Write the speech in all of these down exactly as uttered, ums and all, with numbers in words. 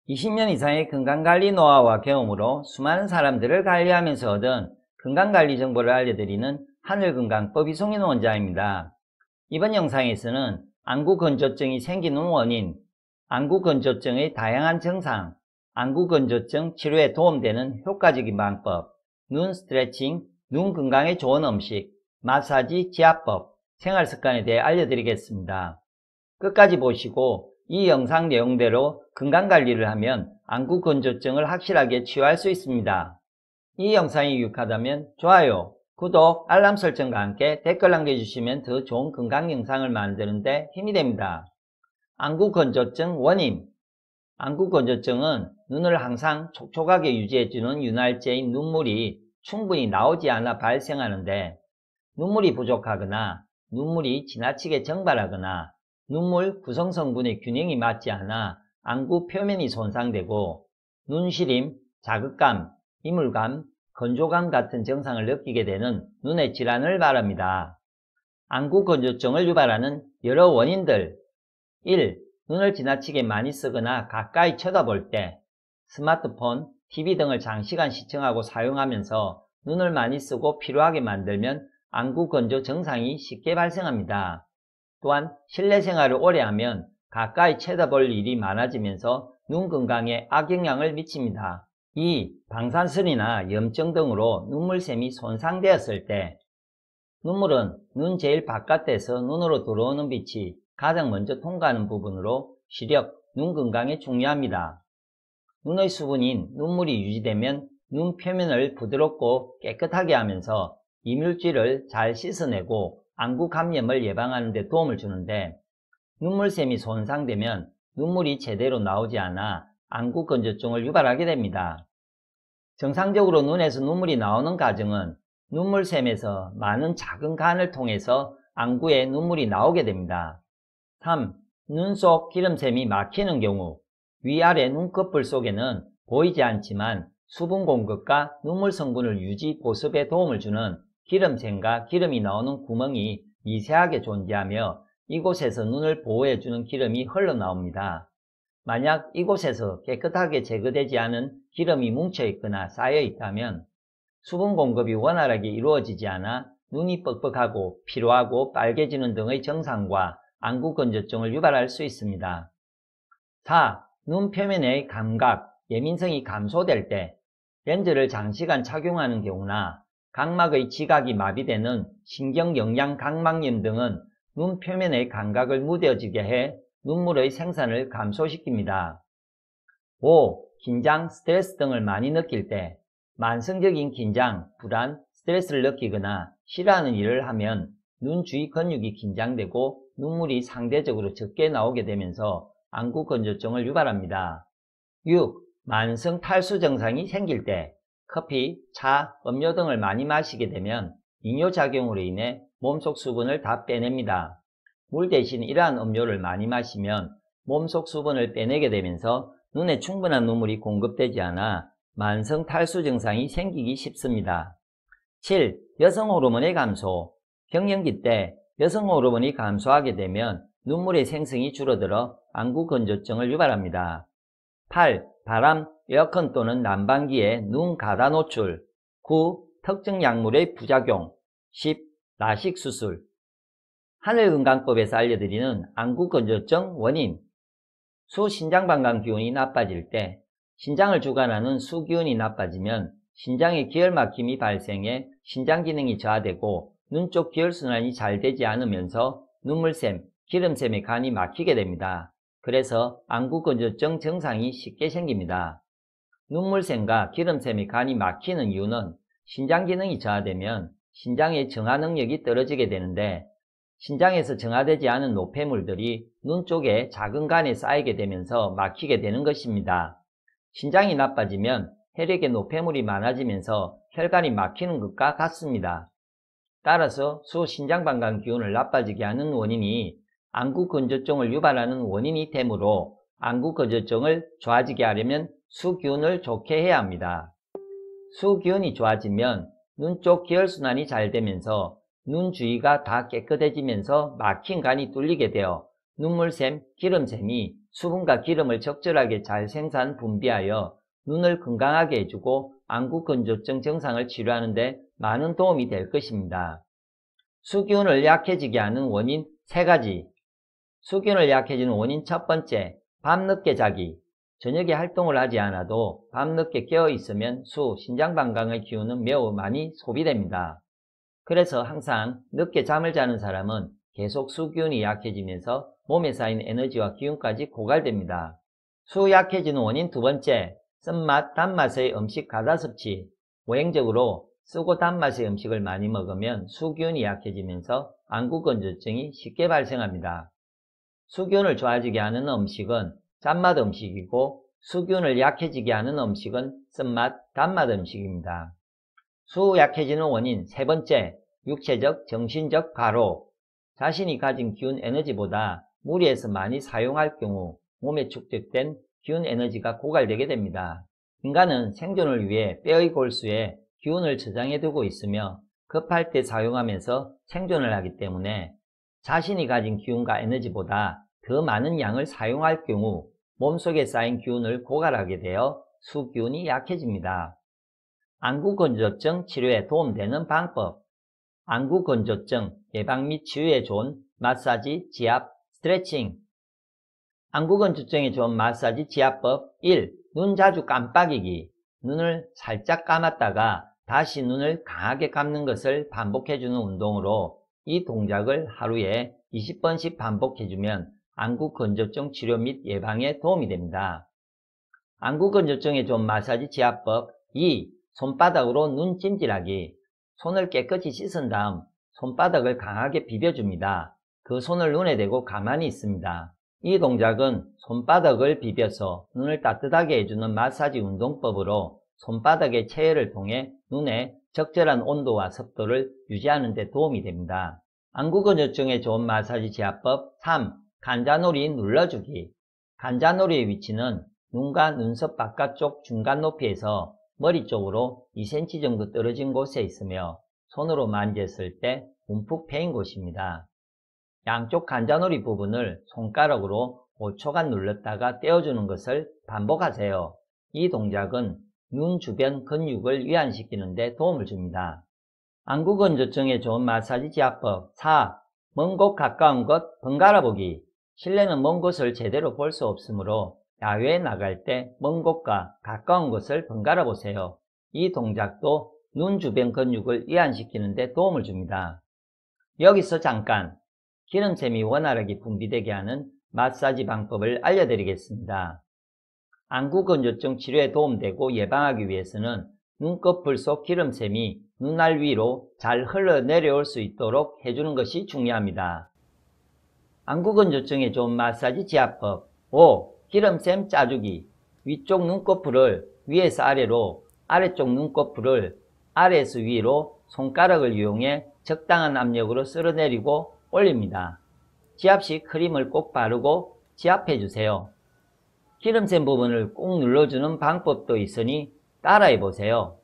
이십 년 이상의 건강관리 노하우와 경험으로 수많은 사람들을 관리하면서 얻은 건강관리 정보를 알려드리는 하늘건강법 이송인 원장입니다. 이번 영상에서는 안구건조증이 생기는 원인, 안구건조증의 다양한 증상, 안구건조증 치료에 도움되는 효과적인 방법, 눈 스트레칭, 눈 건강에 좋은 음식, 마사지 지압법, 생활습관에 대해 알려드리겠습니다. 끝까지 보시고 이 영상 내용대로 건강관리를 하면 안구건조증을 확실하게 치유할 수 있습니다. 이 영상이 유익하다면 좋아요, 구독, 알람 설정과 함께 댓글 남겨주시면 더 좋은 건강 영상을 만드는 데 힘이 됩니다. 안구건조증 원인. 안구건조증은 눈을 항상 촉촉하게 유지해주는 윤활제인 눈물이 충분히 나오지 않아 발생하는데, 눈물이 부족하거나 눈물이 지나치게 증발하거나 눈물 구성성분의 균형이 맞지 않아 안구 표면이 손상되고 눈시림, 자극감, 이물감, 건조감 같은 증상을 느끼게 되는 눈의 질환을 말합니다. 안구건조증을 유발하는 여러 원인들. 일. 눈을 지나치게 많이 쓰거나 가까이 쳐다볼 때, 스마트폰, 티비 등을 장시간 시청하고 사용하면서 눈을 많이 쓰고 피로하게 만들면 안구건조 증상이 쉽게 발생합니다. 또한 실내 생활을 오래 하면 가까이 쳐다볼 일이 많아지면서 눈 건강에 악영향을 미칩니다. 이. 방산설이나 염증 등으로 눈물샘이 손상되었을 때. 눈물은 눈 제일 바깥에서 눈으로 들어오는 빛이 가장 먼저 통과하는 부분으로 시력, 눈 건강에 중요합니다. 눈의 수분인 눈물이 유지되면 눈 표면을 부드럽고 깨끗하게 하면서 이물질을 잘 씻어내고 안구 감염을 예방하는 데 도움을 주는데, 눈물샘이 손상되면 눈물이 제대로 나오지 않아 안구건조증을 유발하게 됩니다. 정상적으로 눈에서 눈물이 나오는 과정은 눈물샘에서 많은 작은 간을 통해서 안구에 눈물이 나오게 됩니다. 삼. 눈 속 기름샘이 막히는 경우. 위아래 눈꺼풀 속에는 보이지 않지만 수분 공급과 눈물 성분을 유지 보습에 도움을 주는 기름샘과 기름이 나오는 구멍이 미세하게 존재하며 이곳에서 눈을 보호해주는 기름이 흘러나옵니다. 만약 이곳에서 깨끗하게 제거되지 않은 기름이 뭉쳐있거나 쌓여있다면 수분 공급이 원활하게 이루어지지 않아 눈이 뻑뻑하고 피로하고 빨개지는 등의 증상과 안구건조증을 유발할 수 있습니다. 사. 눈 표면의 감각, 예민성이 감소될 때, 렌즈를 장시간 착용하는 경우나 각막의 지각이 마비되는 신경영양 각막염 등은 눈 표면의 감각을 무뎌지게 해 눈물의 생산을 감소시킵니다. 오. 긴장, 스트레스 등을 많이 느낄 때. 만성적인 긴장, 불안, 스트레스를 느끼거나 싫어하는 일을 하면 눈 주위 근육이 긴장되고 눈물이 상대적으로 적게 나오게 되면서 안구건조증을 유발합니다. 육. 만성 탈수 증상이 생길 때. 커피, 차, 음료 등을 많이 마시게 되면 이뇨작용으로 인해 몸속 수분을 다 빼냅니다. 물 대신 이러한 음료를 많이 마시면 몸속 수분을 빼내게 되면서 눈에 충분한 눈물이 공급되지 않아 만성 탈수 증상이 생기기 쉽습니다. 칠. 여성 호르몬의 감소. 갱년기 때 여성 호르몬이 감소하게 되면 눈물의 생성이 줄어들어 안구건조증을 유발합니다. 팔. 바람, 에어컨 또는 난방기에 눈 가다 노출. 구. 특정 약물의 부작용. 십. 라식 수술. 하늘건강법에서 알려드리는 안구건조증 원인. 수 신장방광 기운이 나빠질 때, 신장을 주관하는 수기운이 나빠지면 신장에 기혈막힘이 발생해 신장기능이 저하되고 눈 쪽 기혈순환이 잘 되지 않으면서 눈물샘, 기름샘의 간이 막히게 됩니다. 그래서 안구건조증 증상이 쉽게 생깁니다. 눈물샘과 기름샘의 간이 막히는 이유는 신장기능이 저하되면 신장의 정화 능력이 떨어지게 되는데, 신장에서 정화되지 않은 노폐물들이 눈 쪽에 작은 간에 쌓이게 되면서 막히게 되는 것입니다. 신장이 나빠지면 혈액에 노폐물이 많아지면서 혈관이 막히는 것과 같습니다. 따라서 수신장방광 기운을 나빠지게 하는 원인이 안구건조증을 유발하는 원인이 되므로 안구건조증을 좋아지게 하려면 수기운을 좋게 해야 합니다. 수기운이 좋아지면 눈 쪽 기혈순환이 잘 되면서 눈 주위가 다 깨끗해지면서 막힌 간이 뚫리게 되어 눈물샘, 기름샘이 수분과 기름을 적절하게 잘 생산 분비하여 눈을 건강하게 해주고 안구 건조증 증상을 치료하는 데 많은 도움이 될 것입니다. 수기운을 약해지게 하는 원인 세 가지. 수기운을 약해지는 원인 첫 번째, 밤늦게 자기. 저녁에 활동을 하지 않아도 밤늦게 깨어 있으면 수, 신장 방광의 기운은 매우 많이 소비됩니다. 그래서 항상 늦게 잠을 자는 사람은 계속 수기운이 약해지면서 몸에 쌓인 에너지와 기운까지 고갈됩니다. 수 약해지는 원인 두 번째, 쓴맛, 단맛의 음식 과다 섭취. 오행적으로 쓰고 단맛의 음식을 많이 먹으면 수기운이 약해지면서 안구 건조증이 쉽게 발생합니다. 수기운을 좋아지게 하는 음식은 짠맛 음식이고 수기운을 약해지게 하는 음식은 쓴맛, 단맛 음식입니다. 수 약해지는 원인 세 번째, 육체적, 정신적 과로. 자신이 가진 기운 에너지보다 무리해서 많이 사용할 경우 몸에 축적된 기운 에너지가 고갈되게 됩니다. 인간은 생존을 위해 뼈의 골수에 기운을 저장해 두고 있으며 급할 때 사용하면서 생존을 하기 때문에 자신이 가진 기운과 에너지보다 더 많은 양을 사용할 경우 몸속에 쌓인 기운을 고갈하게 되어 수기운이 약해집니다. 안구 건조증 치료에 도움되는 방법. 안구 건조증 예방 및 치유에 좋은 마사지, 지압, 스트레칭. 안구 건조증에 좋은 마사지, 지압법 일. 눈 자주 깜빡이기. 눈을 살짝 감았다가 다시 눈을 강하게 감는 것을 반복해주는 운동으로 이 동작을 하루에 이십 번씩 반복해주면 안구 건조증 치료 및 예방에 도움이 됩니다. 안구 건조증에 좋은 마사지, 지압법 이. 손바닥으로 눈 찜질하기. 손을 깨끗이 씻은 다음 손바닥을 강하게 비벼줍니다. 그 손을 눈에 대고 가만히 있습니다. 이 동작은 손바닥을 비벼서 눈을 따뜻하게 해주는 마사지 운동법으로 손바닥의 체열을 통해 눈에 적절한 온도와 습도를 유지하는 데 도움이 됩니다. 안구 건조증에 좋은 마사지 지압법 삼. 간자놀이 눌러주기. 간자놀이의 위치는 눈과 눈썹 바깥쪽 중간 높이에서 머리 쪽으로 이 센티미터 정도 떨어진 곳에 있으며 손으로 만졌을 때 움푹 패인 곳입니다. 양쪽 간자놀이 부분을 손가락으로 오 초간 눌렀다가 떼어주는 것을 반복하세요. 이 동작은 눈 주변 근육을 이완시키는 데 도움을 줍니다. 안구 건조증에 좋은 마사지 지압법 사. 먼 곳 가까운 곳 번갈아 보기. 실내는 먼 곳을 제대로 볼 수 없으므로 야외에 나갈 때 먼 곳과 가까운 곳을 번갈아 보세요. 이 동작도 눈 주변 근육을 이완시키는 데 도움을 줍니다. 여기서 잠깐 기름샘이 원활하게 분비되게 하는 마사지 방법을 알려드리겠습니다. 안구 건조증 치료에 도움되고 예방하기 위해서는 눈꺼풀 속 기름샘이 눈알 위로 잘 흘러내려올 수 있도록 해주는 것이 중요합니다. 안구 건조증에 좋은 마사지 지압법 오. 기름샘 짜주기. 위쪽 눈꺼풀을 위에서 아래로, 아래쪽 눈꺼풀을 아래에서 위로 손가락을 이용해 적당한 압력으로 쓸어내리고 올립니다. 지압 시 크림을 꼭 바르고 지압해 주세요. 기름샘 부분을 꾹 눌러주는 방법도 있으니 따라해 보세요.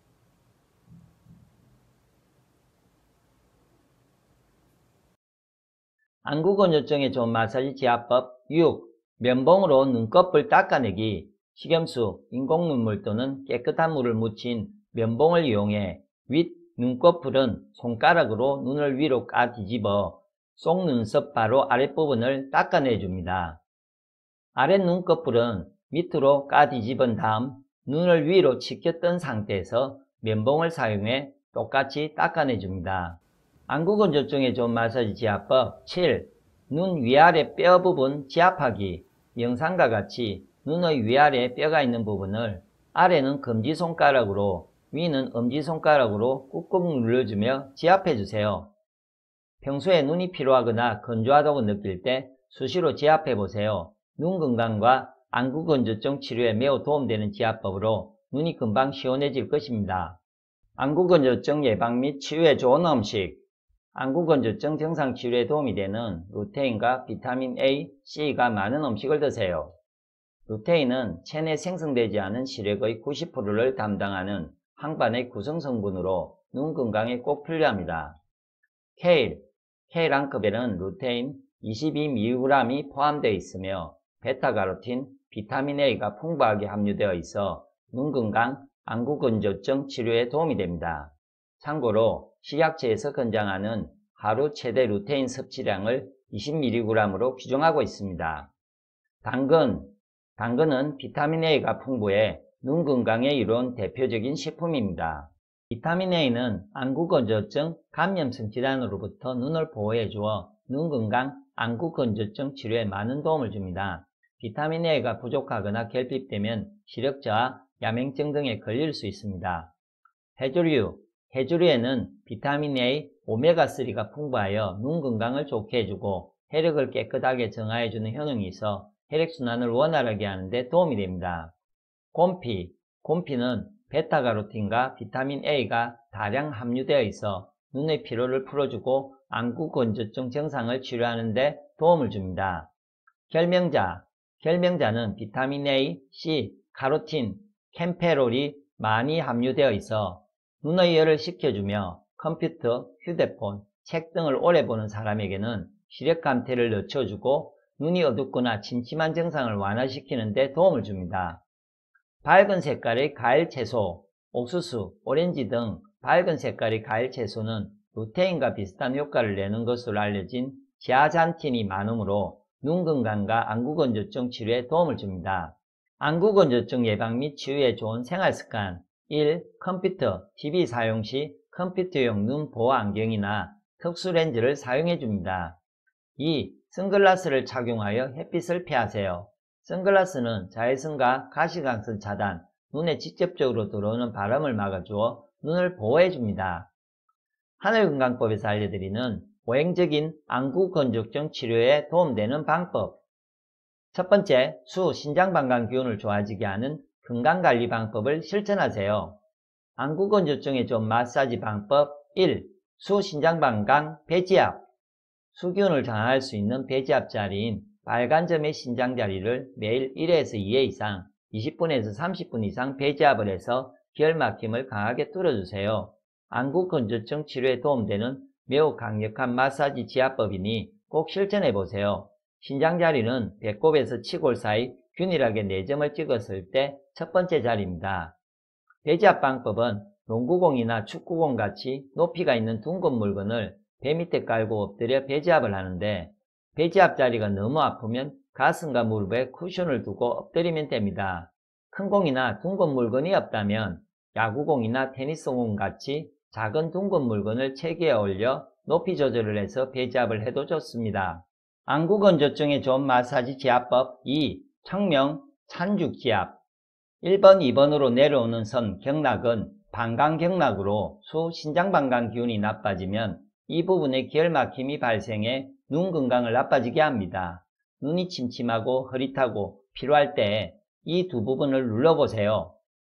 안구 건조증에 좋은 마사지 지압법 육. 면봉으로 눈꺼풀 닦아내기. 식염수, 인공눈물 또는 깨끗한 물을 묻힌 면봉을 이용해 윗 눈꺼풀은 손가락으로 눈을 위로 까 뒤집어 속눈썹 바로 아랫부분을 닦아내줍니다. 아랫 눈꺼풀은 밑으로 까 뒤집은 다음 눈을 위로 치켰던 상태에서 면봉을 사용해 똑같이 닦아내줍니다. 안구 건조증에 좋은 마사지 지압법 칠. 눈 위아래 뼈 부분 지압하기. 영상과 같이 눈의 위아래 뼈가 있는 부분을 아래는 검지손가락으로 위는 엄지손가락으로 꾹꾹 눌러주며 지압해주세요. 평소에 눈이 피로하거나 건조하다고 느낄 때 수시로 지압해보세요. 눈 건강과 안구 건조증 치료에 매우 도움되는 지압법으로 눈이 금방 시원해질 것입니다. 안구 건조증 예방 및 치유에 좋은 음식. 안구 건조증 증상 치료에 도움이 되는 루테인과 비타민 A, C가 많은 음식을 드세요. 루테인은 체내 생성되지 않은 시력의 구십 퍼센트를 담당하는 항반의 구성 성분으로 눈 건강에 꼭 필요합니다. 케일, 케일 한 컵에는 루테인 이십이 밀리그램이 포함되어 있으며 베타가로틴, 비타민 A가 풍부하게 함유되어 있어 눈 건강, 안구 건조증 치료에 도움이 됩니다. 참고로 식약처에서 권장하는 하루 최대 루테인 섭취량을 이십 밀리그램으로 규정하고 있습니다. 당근, 당근은 비타민 A가 풍부해 눈 건강에 이로운 대표적인 식품입니다. 비타민 A는 안구 건조증, 감염성 질환으로부터 눈을 보호해 주어 눈 건강, 안구 건조증 치료에 많은 도움을 줍니다. 비타민 A가 부족하거나 결핍되면 시력 저하, 야맹증 등에 걸릴 수 있습니다. 해조류, 해조류에는 비타민 A, 오메가삼가 풍부하여 눈 건강을 좋게 해주고 혈액을 깨끗하게 정화해주는 효능이 있어 혈액순환을 원활하게 하는 데 도움이 됩니다. 곰피, 곰피는 베타가로틴과 비타민 A가 다량 함유되어 있어 눈의 피로를 풀어주고 안구 건조증 증상을 치료하는 데 도움을 줍니다. 결명자, 결명자는 비타민 A, C, 카로틴, 캠페롤이 많이 함유되어 있어 눈의 열을 식혀주며 컴퓨터, 휴대폰, 책 등을 오래 보는 사람에게는 시력 감퇴를 늦춰주고 눈이 어둡거나 침침한 증상을 완화시키는 데 도움을 줍니다. 밝은 색깔의 과일 채소, 옥수수, 오렌지 등 밝은 색깔의 과일 채소는 루테인과 비슷한 효과를 내는 것으로 알려진 지아잔틴이 많으므로 눈 건강과 안구 건조증 치료에 도움을 줍니다. 안구 건조증 예방 및 치유에 좋은 생활습관 일. 컴퓨터, 티비 사용 시 컴퓨터용 눈 보호 안경이나 특수 렌즈를 사용해 줍니다. 이. 선글라스를 착용하여 햇빛을 피하세요. 선글라스는 자외선과 가시광선 차단, 눈에 직접적으로 들어오는 바람을 막아주어 눈을 보호해 줍니다. 하늘건강법에서 알려드리는 보행적인 안구 건조증 치료에 도움되는 방법. 첫 번째, 수, 신장방광 기운을 좋아지게 하는 건강관리 방법을 실천하세요. 안구 건조증에 좋은 마사지 방법 일. 수, 신장방광, 배지압. 수기운을 강화할 수 있는 배지압 자리인 빨간 점의 신장 자리를 매일 일에서 이 회 이상, 이십 분에서 삼십 분 이상 배지압을 해서 기혈막힘을 강하게 뚫어주세요. 안구 건조증 치료에 도움되는 매우 강력한 마사지 지압법이니 꼭 실천해보세요. 신장 자리는 배꼽에서 치골 사이 균일하게 네 점을 찍었을 때 첫 번째 자리입니다. 배지압 방법은 농구공이나 축구공 같이 높이가 있는 둥근 물건을 배 밑에 깔고 엎드려 배지압을 하는데 배지압 자리가 너무 아프면 가슴과 무릎에 쿠션을 두고 엎드리면 됩니다. 큰 공이나 둥근 물건이 없다면 야구공이나 테니스공 같이 작은 둥근 물건을 체계에 올려 높이 조절을 해서 배지압을 해도 좋습니다. 안구 건조증에 좋은 마사지 지압법 이. 청명 찬죽 지압. 일 번, 이 번으로 내려오는 선 경락은 방광경락으로 수, 신장방광 기운이 나빠지면 이 부분에 기혈막힘이 발생해 눈 건강을 나빠지게 합니다. 눈이 침침하고 흐릿하고 피로할 때 이 두 부분을 눌러보세요.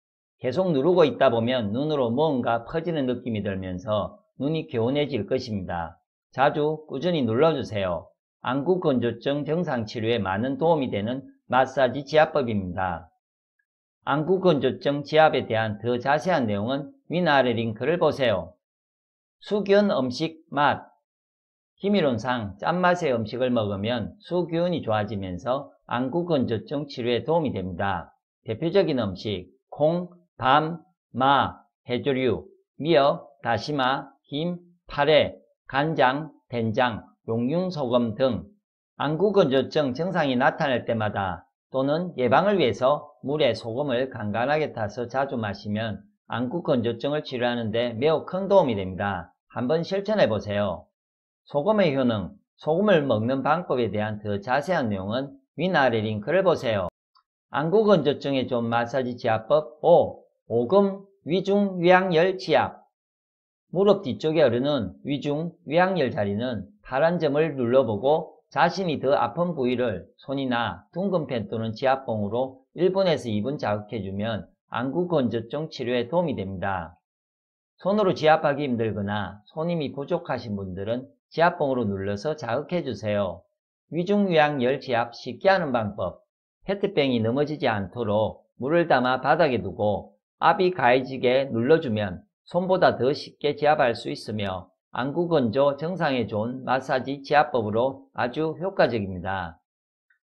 계속 누르고 있다 보면 눈으로 무언가 퍼지는 느낌이 들면서 눈이 개운해질 것입니다. 자주 꾸준히 눌러주세요. 안구 건조증 증상 치료에 많은 도움이 되는 마사지 지압법입니다. 안구 건조증 지압에 대한 더 자세한 내용은 위나 아래 링크를 보세요. 수기운 음식 맛. 기미론상 짠맛의 음식을 먹으면 수기운이 좋아지면서 안구 건조증 치료에 도움이 됩니다. 대표적인 음식 콩, 밤, 마, 해조류, 미역, 다시마, 김, 파래, 간장, 된장, 용융소금 등 안구 건조증 증상이 나타날 때마다 또는 예방을 위해서 물에 소금을 간간하게 타서 자주 마시면 안구 건조증을 치료하는 데 매우 큰 도움이 됩니다. 한번 실천해 보세요. 소금의 효능, 소금을 먹는 방법에 대한 더 자세한 내용은 위나 아래 링크를 보세요. 안구 건조증에 좋은 마사지 지압법 오. 오금 위중 위양열 지압. 무릎 뒤쪽에 흐르는 위중 위양열 자리는 파란 점을 눌러보고 자신이 더 아픈 부위를 손이나 둥근 펜 또는 지압봉으로 일 분에서 이 분 자극해주면 안구 건조증 치료에 도움이 됩니다. 손으로 지압하기 힘들거나 손힘이 부족하신 분들은 지압봉으로 눌러서 자극해주세요. 위중위양열 지압 쉽게 하는 방법. 페트병이 넘어지지 않도록 물을 담아 바닥에 두고 압이 가해지게 눌러주면 손보다 더 쉽게 지압할 수 있으며 안구 건조 증상에 좋은 마사지 지압법으로 아주 효과적입니다.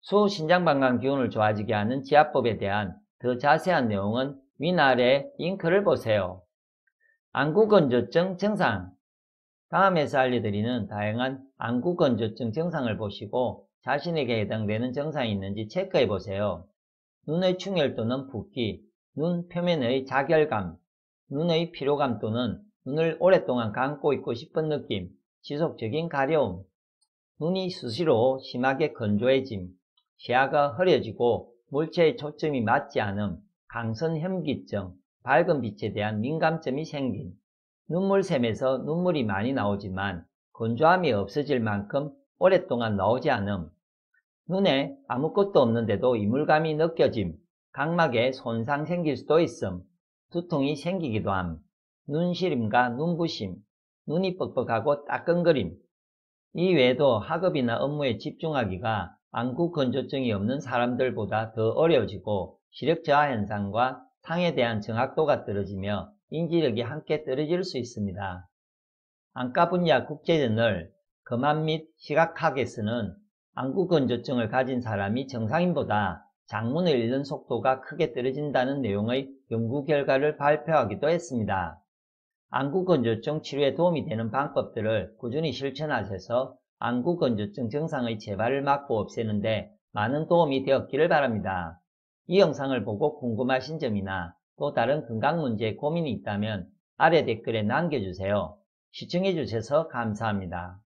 수신장방광 기운을 좋아지게 하는 지압법에 대한 더 자세한 내용은 위아래 링크를 보세요. 안구건조증 증상. 다음에서 알려드리는 다양한 안구건조증 증상을 보시고 자신에게 해당되는 증상이 있는지 체크해 보세요. 눈의 충혈 또는 붓기, 눈 표면의 자결감, 눈의 피로감 또는 눈을 오랫동안 감고 있고 싶은 느낌, 지속적인 가려움, 눈이 수시로 심하게 건조해짐, 시야가 흐려지고 물체의 초점이 맞지 않음, 강선 현기증, 밝은 빛에 대한 민감점이 생김, 눈물샘에서 눈물이 많이 나오지만 건조함이 없어질 만큼 오랫동안 나오지 않음, 눈에 아무것도 없는데도 이물감이 느껴짐, 각막에 손상 생길 수도 있음, 두통이 생기기도 함, 눈시림과 눈부심, 눈이 뻑뻑하고 따끔거림. 이 외에도 학업이나 업무에 집중하기가 안구 건조증이 없는 사람들보다 더 어려워지고 시력 저하 현상과 상에 대한 정확도가 떨어지며 인지력이 함께 떨어질 수 있습니다. 안과 분야 국제저널 검안 및 시각학에서는 안구 건조증을 가진 사람이 정상인보다 장문을 읽는 속도가 크게 떨어진다는 내용의 연구 결과를 발표하기도 했습니다. 안구 건조증 치료에 도움이 되는 방법들을 꾸준히 실천하셔서 안구 건조증 증상의 재발을 막고 없애는 데 많은 도움이 되었기를 바랍니다. 이 영상을 보고 궁금하신 점이나 또 다른 건강 문제에 고민이 있다면 아래 댓글에 남겨주세요. 시청해주셔서 감사합니다.